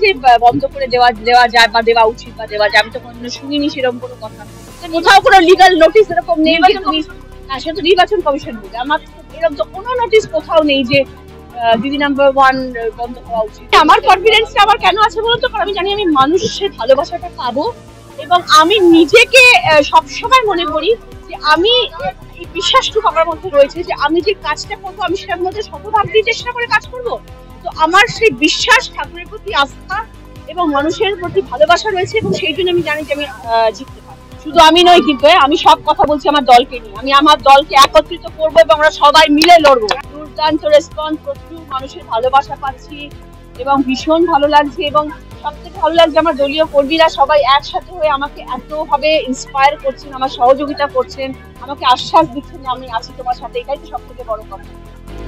যে বন্ধ করে দেওয়া যায় বা দেওয়া উচিত বা দেওয়া যায়, আমি তো কোনোদিনও শুনিনি সেরকম কোনো কথা। কোথাও কোনো লিগাল নোটিশ এরকম নেই যে তুমি, সে তো নির্বাচন কমিশন বলে, আমার এরকম তো কোনো নোটিশ কোথাও নেই যে দিদি নাম্বার 1 বন্ধ হওয়া উচিত। আমার কনফিডেন্সটা আমার কেন আছে বলুন তো, কারণ আমি জানি আমি মানুষের ভালোবাসাটা পাবো, এবং আমি নিজেকে সবসময় মনে করি যে আমি এই বিশ্বাসটুকু আমার মধ্যে রয়েছে যে আমি যে কাজটা করবো আমি সেটার মধ্যে শতভাগ দিয়ে চেষ্টা করে কাজ করব। তো আমার সেই বিশ্বাস, ঠাকুরের প্রতি আস্থা এবং মানুষের প্রতি ভালোবাসা রয়েছে, এবং সেই জন্য আমি জানি যে আমি জিততে পারবো। শুধু আমি নই কিন্তু, আমি সব কথা বলছি আমার দলকে নিয়ে, আমি আমার দলকে একত্রিত করবো এবং আমরা সবাই মিলে লড়বো। দুর্দান্ত রেসপন্স, প্রচুর মানুষের ভালোবাসা পাচ্ছি এবং ভীষণ ভালো লাগছে, এবং সবথেকে ভালো লাগছে আমার দলীয় কর্মীরা সবাই একসাথে হয়ে আমাকে এতভাবে ইন্সপায়ার করছেন, আমার সহযোগিতা করছেন, আমাকে আশ্বাস দিচ্ছেন যে আমি আছি তোমার সাথে, এটাই তো সব থেকে বড় কথা।